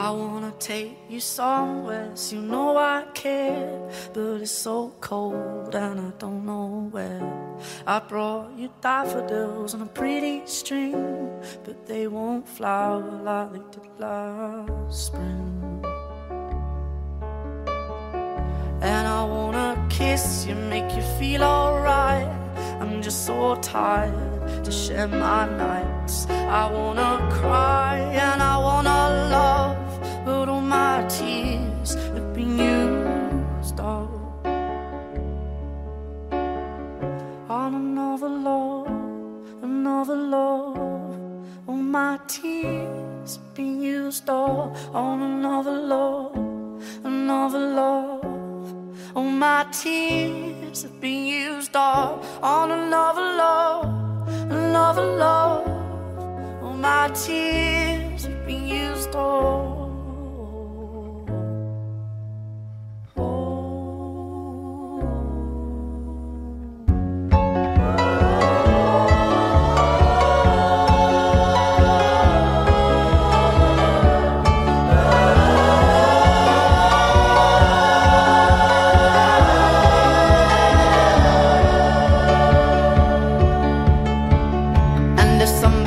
I wanna take you somewhere, so you know I care, but it's so cold and I don't know where. I brought you daffodils on a pretty string, but they won't flower like they did last spring. And I wanna kiss you, make you feel alright. I'm just so tired to share my nights. I wanna cry and I wanna love, but all my tears have been used up on another love, another love. All my tears have been used up on another love, another love. All my tears have been used up on another love, another love. All my tears have been used up. Some